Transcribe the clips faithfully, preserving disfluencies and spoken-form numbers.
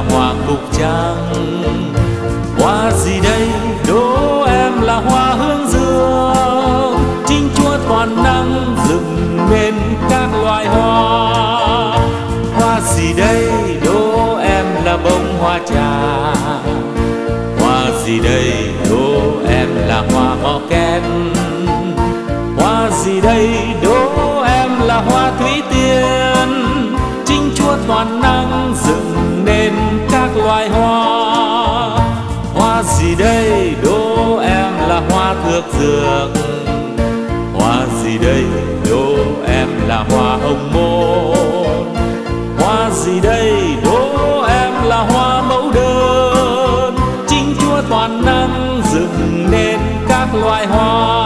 hoa cúc trắng. Hoa gì đây đố em là hoa hướng dương, chinh chúa toàn năng dựng nên các loài hoa. Hoa gì đây đố em là bông hoa trà. Hoa gì đây đố em là hoa mõ két. Hoa gì đây đố em là hoa thủy tiên, chinh chúa toàn năng dựng nên các loài hoa. Hoa gì đây đố em là hoa thược dược. Hoa gì đây đố em là hoa hồng môn. Hoa gì đây đố em là hoa mẫu đơn, chinh chúa toàn năng dựng nên các loài hoa.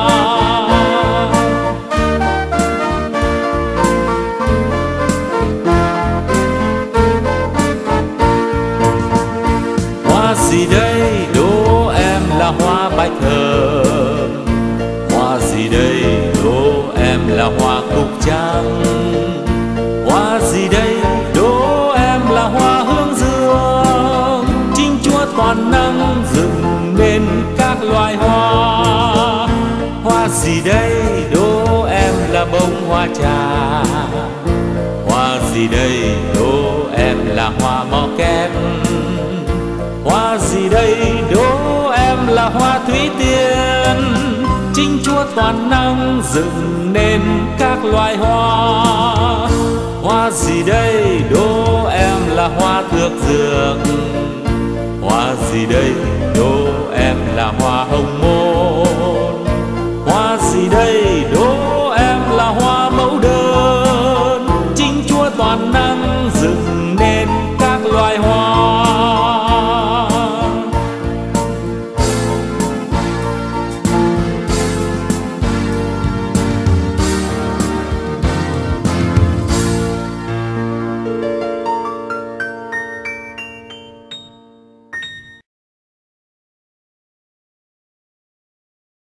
Hoa gì đây đố em là hoa bạch thơm. Hoa gì đây đố em là hoa cúc trắng. Hoa gì đây đố em là hoa hướng dương, chinh chúa toàn năng dựng nên các loài hoa. Hoa gì đây đố em là bông hoa trà. Hoa gì đây đố em là hoa mõ két. Hoa gì đây đố em là hoa thủy tiên, chinh chúa toàn năng dựng nên các loài hoa. Hoa gì đây đố em là hoa thược dược. Hoa gì đây đố em là hoa hồng môn. Hoa gì đây đố